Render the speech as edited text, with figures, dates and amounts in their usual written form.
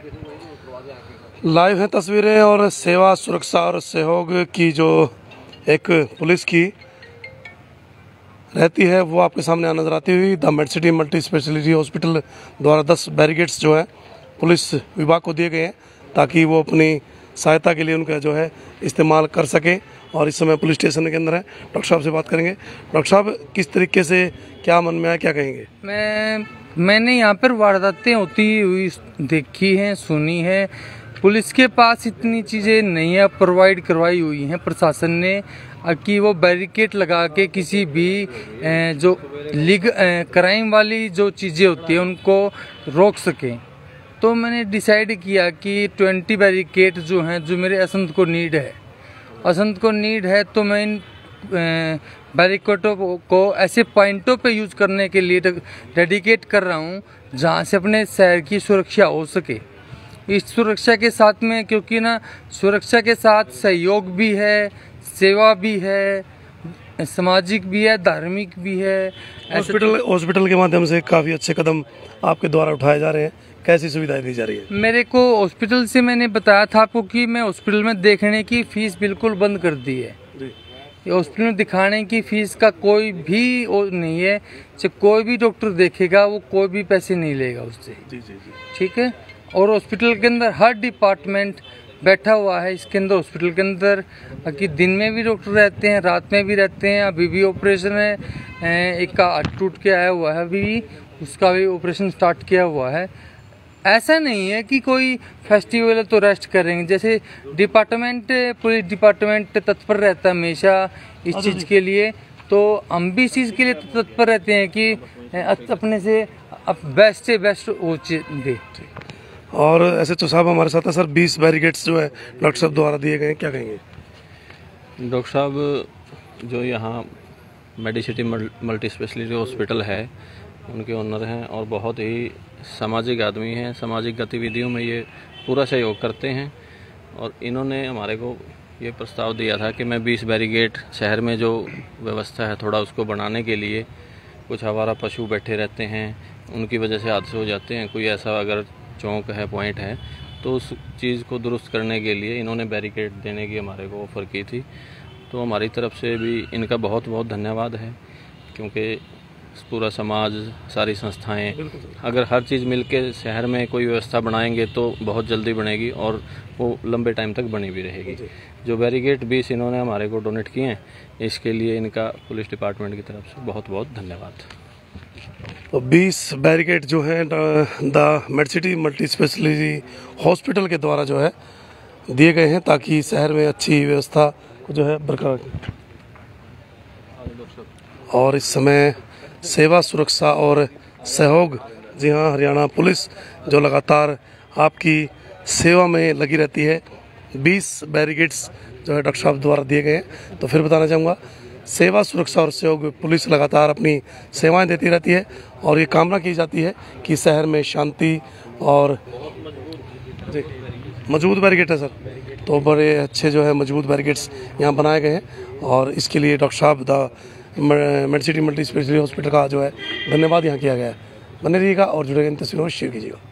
Live हैं तस्वीरें और सेवा सुरक्षा और सहयोग की जो एक पुलिस की रहती है वो आपके सामने आ नजर आती हुई। The Medcity Multi Speciality Hospital द्वारा 10 बैरिकेड्स जो है पुलिस विभाग को दिए गए हैं ताकि वो अपनी सहायता के लिए उनका जो है इस्तेमाल कर सकें। और इस समय पुलिस स्टेशन के अंदर है, डॉक्टर साहब से बात करेंगे। डॉक्टर साहब, किस तरीके से क्या मन में आया, क्या कहेंगे? मैंने यहाँ पर वारदातें होती हुई देखी हैं, सुनी है। पुलिस के पास इतनी चीज़ें नहीं है प्रोवाइड करवाई हुई हैं प्रशासन ने कि वो बैरिकेड लगा के किसी भी जो क्राइम वाली जो चीज़ें होती हैं उनको रोक सकें। तो मैंने डिसाइड किया कि 20 बैरिकेड जो हैं, जो मेरे असंत को नीड है, तो मैं इन बैरिकेडों को ऐसे पॉइंटों पे यूज़ करने के लिए डेडिकेट कर रहा हूँ जहाँ से अपने शहर की सुरक्षा हो सके। इस सुरक्षा के साथ में, क्योंकि ना सुरक्षा के साथ सहयोग भी है, सेवा भी है, सामाजिक भी है, धार्मिक भी है। हॉस्पिटल के माध्यम से काफ़ी अच्छे कदम आपके द्वारा उठाए जा रहे हैं। कैसी सुविधाएं दी जा रही है? मेरे को हॉस्पिटल से मैंने बताया था आपको कि मैं हॉस्पिटल में देखने की फीस बिल्कुल बंद कर दी है। हॉस्पिटल में दिखाने की फीस का कोई भी नहीं है। चाहे कोई भी डॉक्टर देखेगा वो कोई भी पैसे नहीं लेगा उससे। ठीक है। और हॉस्पिटल के अंदर हर डिपार्टमेंट बैठा हुआ है इसके अंदर, हॉस्पिटल के अंदर, कि दिन में भी डॉक्टर रहते हैं, रात में भी रहते हैं। अभी भी ऑपरेशन है, एक का हाथ टूट के आया हुआ है, अभी भी उसका भी ऑपरेशन स्टार्ट किया हुआ है। ऐसा नहीं है कि कोई फेस्टिवल है तो रेस्ट करेंगे। जैसे पुलिस डिपार्टमेंट तत्पर रहता है हमेशा इस चीज़ के लिए, तो हम भी इस चीज़ के लिए तत्पर रहते हैं कि अपने से बेस्ट से बेस्ट वो चीज़ दे। और ऐसे तो साहब हमारे साथ है सर, 20 बैरिकेड्स जो है डॉक्टर साहब द्वारा दिए गए हैं, क्या कहेंगे? डॉक्टर साहब जो यहाँ मेडिसिटी मल्टी स्पेशलिटी हॉस्पिटल है उनके ओनर हैं और बहुत ही सामाजिक आदमी हैं। सामाजिक गतिविधियों में ये पूरा सहयोग करते हैं और इन्होंने हमारे को ये प्रस्ताव दिया था कि मैं 20 बैरिकेड शहर में जो व्यवस्था है थोड़ा उसको बढ़ाने के लिए, कुछ आवारा पशु बैठे रहते हैं, उनकी वजह से हादसे हो जाते हैं, कोई ऐसा अगर चौक है, पॉइंट है, तो उस चीज़ को दुरुस्त करने के लिए इन्होंने बैरिकेड देने की हमारे को ऑफ़र की थी। तो हमारी तरफ से भी इनका बहुत बहुत धन्यवाद है, क्योंकि पूरा समाज, सारी संस्थाएं अगर हर चीज़ मिलके शहर में कोई व्यवस्था बनाएंगे तो बहुत जल्दी बनेगी और वो लंबे टाइम तक बनी भी रहेगी। जो बैरिकेड 20 इन्होंने हमारे को डोनेट किए हैं, इसके लिए इनका पुलिस डिपार्टमेंट की तरफ से बहुत बहुत धन्यवाद। तो 20 बैरिकेड जो है the Medcity Multi Speciality Hospital के द्वारा जो है दिए गए हैं ताकि शहर में अच्छी व्यवस्था को जो है बरकरार। और इस समय सेवा सुरक्षा और सहयोग, जी हाँ, हरियाणा पुलिस जो लगातार आपकी सेवा में लगी रहती है। 20 बैरिकेड्स जो है डॉक्टर साहब द्वारा दिए गए हैं। तो फिर बताना चाहूँगा, सेवा सुरक्षा और सहयोग पुलिस लगातार अपनी सेवाएं देती रहती है और ये कामना की जाती है कि शहर में शांति और जी मजबूत बैरिकेड है सर, तो बड़े अच्छे जो है मजबूत बैरिकेड्स यहाँ बनाए गए हैं और इसके लिए डॉक्टर साहब the Medcity Multi Speciality Hospital का जो है धन्यवाद यहाँ किया गया है। बने रहिएगा और जुड़े इन तस्वीरों में शेयर कीजिएगा।